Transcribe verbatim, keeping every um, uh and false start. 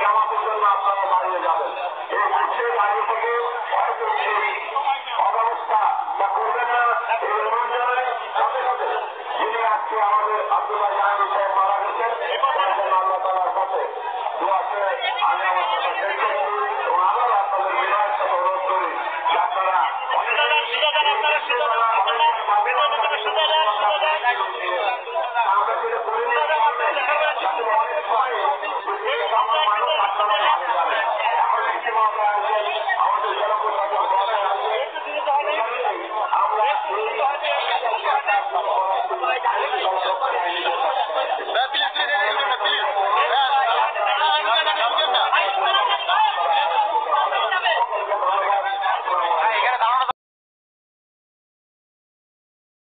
জামাতের জন্য আপনারা দাঁড়িয়ে যাবেন। এই মুহূর্তে দাঁড়িয়ে থেকে হয়তো সেই অব্যবস্থা বা করবেন না এই অনুরোধ জানাই। সাথে সাথে যিনি আজকে আমাদের আব্দুল্লাহ জাহাঙ্গীর সাহেব মারা গেছেন তার জন্য আল্লাহ তাআলার কাছে দোয়া করে আমি আমার কথা শেষ